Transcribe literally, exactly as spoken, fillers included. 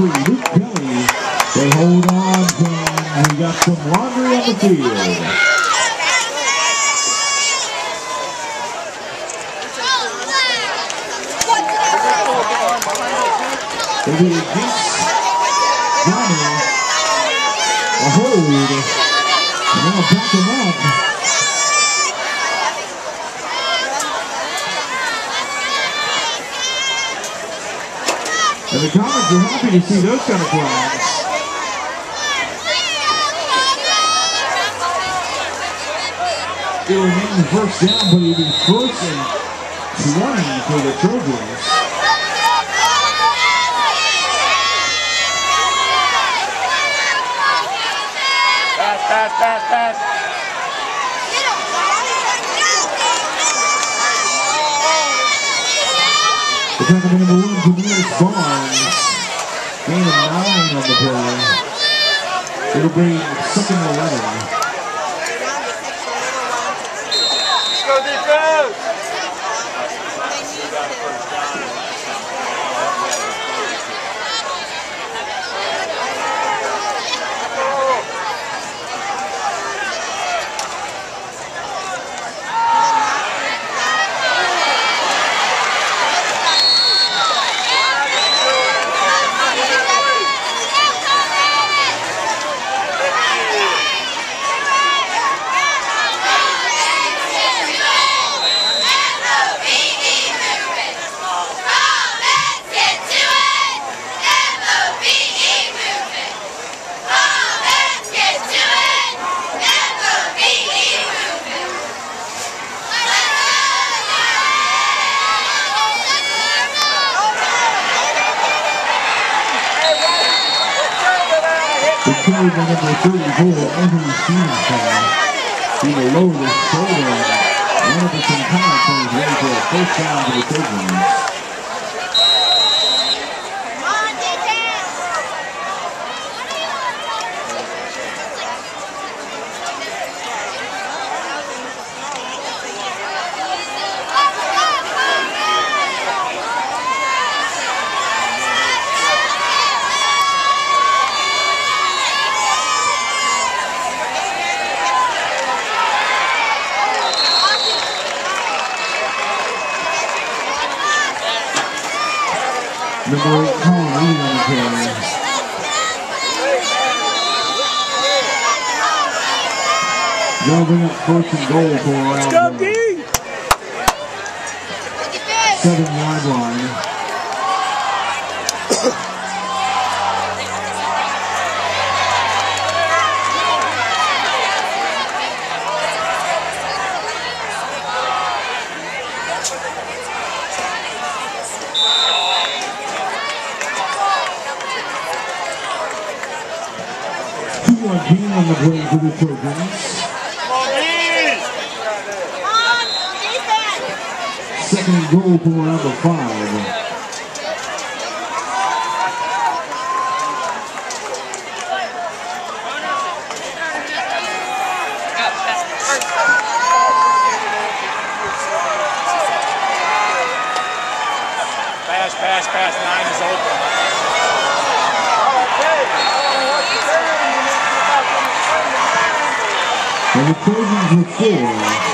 three, Luke Kelly. They hold on, and we got some laundry on the field. They do against Garner. A hold. And now back him up. And the Comets are happy to see those kind of flags. It'll remain first down, but it'll be first and twenty for the Trojans. Pass, pass, pass, pass. The tackle number one, Cornelius Barnes. Gain of nine on the play. It'll bring second and eleven. Let's go defense! Carried by number thirty-four, Anthony Stevenson. He will lower the shoulder. One of the Comets is ready for a first down to the Trojans. Number eight, Collin Eaddy on the carry. They'll bring up first and goal for around the seven yard line. Team on the play for the Trojans. Second and goal for number five. Pass, pass, pass. Nine is open. And the Trojans with four.